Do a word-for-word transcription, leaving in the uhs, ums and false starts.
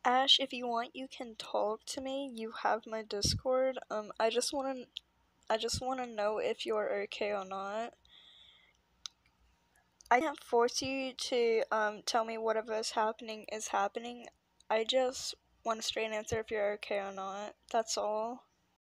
Ash, if you want, you can talk to me. You have my Discord. Um, I just wanna, I just wanna know if you're okay or not. I can't force you to um tell me whatever is happening is happening. I just want a straight answer if you're okay or not. That's all.